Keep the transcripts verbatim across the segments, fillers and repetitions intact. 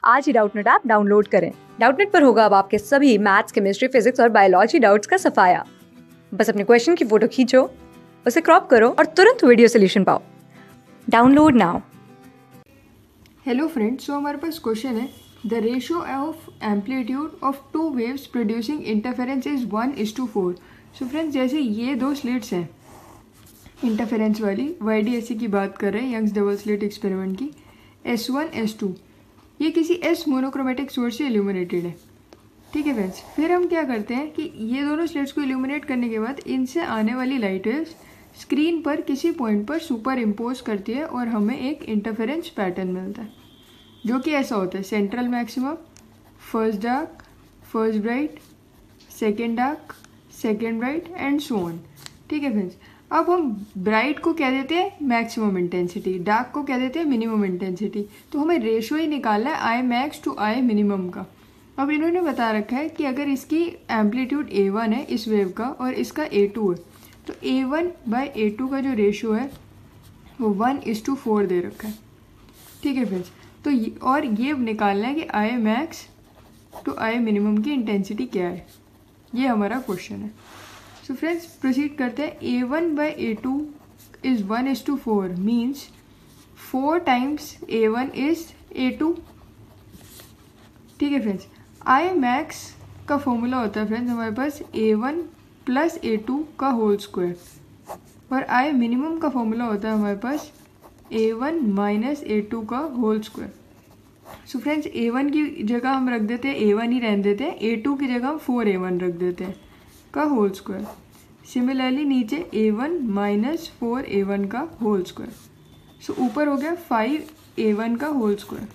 आज ही Doubtnut app download करें। डाउटनेट पर होगा अब आपके सभी मैथ्स, केमिस्ट्री, फिजिक्स और बायोलॉजी डाउट्स का सफाया। बस अपने क्वेश्चन की फोटो खींचो, उसे क्रॉप करो और तुरंत वीडियो सोल्यूशन पाओ। Download now. Hello friends, so हमारे पास क्वेश्चन है the ratio of amplitude of two waves producing interference is one is to four. So friends, जैसे ये दो स्लिट्स हैं इंटरफेरेंस वाली, वाई डी एस सी की बात कर रहे हैं, यंग्स डबल स्लिट एक्सपेरिमेंट की, एस वन एस टू, ये किसी एस मोनोक्रोमेटिक सोर्स से इल्यूमिनेटेड है। ठीक है फ्रेंड्स, फिर हम क्या करते हैं कि ये दोनों स्लिट्स को इल्यूमिनेट करने के बाद इनसे आने वाली लाइट वेव्स स्क्रीन पर किसी पॉइंट पर सुपर इम्पोज करती है और हमें एक इंटरफेरेंस पैटर्न मिलता है जो कि ऐसा होता है: central maximum, first dark, first bright, second dark, second bright and so on. ठीक है फ्रेंड्स, अब हम ब्राइट को क्या देते हैं? Maximum intensity. डार्क को क्या देते हैं? Minimum intensity. तो हमें रेशियो ही निकालना है I max to I minimum का। अब इन्होंने बता रखा है कि अगर इसकी एम्पलीट्यूड ए वन है इस वेव का और इसका ए टू है, तो A one by A two का जो रेशियो है वो वन इज टू फोर दे रखा है। ठीक है फ्रेंड्स, तो ये, और ये निकालना है कि I max to I minimum की इंटेंसिटी क्या है। ये हमारा क्वेश्चन है। सो फ्रेंड्स, प्रोसीड करते हैं। A one by A two is one is to four means four times A one is A two. ठीक है फ्रेंड्स, आई मैक्स का फॉर्मूला होता है फ्रेंड्स हमारे पास A one plus A two का होल स्क्वायर, और आई मिनिमम का फॉर्मूला होता है हमारे पास A one minus A two का whole square. So friends, A one की जगह हम रख देते हैं ए वन ही रहने देते हैं, ए टू की जगह हम फोर ए वन रख देते हैं का होल स्क्वायर। सिमिलरली नीचे A one minus four A one का होल स्क्वायर। सो ऊपर हो गया फाइव ए वन का whole square,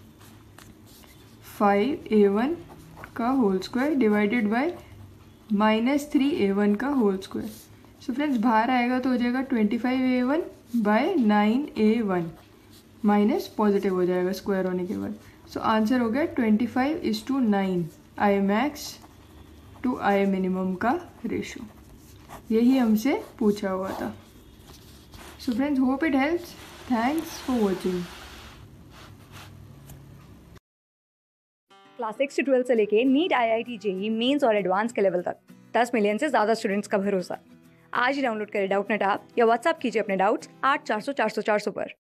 five A one का whole square divided by minus three A one का होल स्क्वायर। सो फ्रेंड्स, बाहर आएगा तो हो जाएगा twenty five A one by nine A one, minus positive हो जाएगा स्क्वायर होने के बाद। सो आंसर हो गया twenty five is to nine I max to I minimum का रेशो। यही हमसे पूछा हुआ था। So friends, hope it helps. Thanks for watching. Class six से ट्वेल्थ से लेके NEET, I I T, JEE mains और एडवांस के लेवल तक दस मिलियन से ज्यादा स्टूडेंट्स का भरोसा। आज ही डाउनलोड करें डाउटनेट ऐप या व्हाट्सएप कीजिए अपने डाउट्स आठ चार सौ चार सौ चार सौ पर।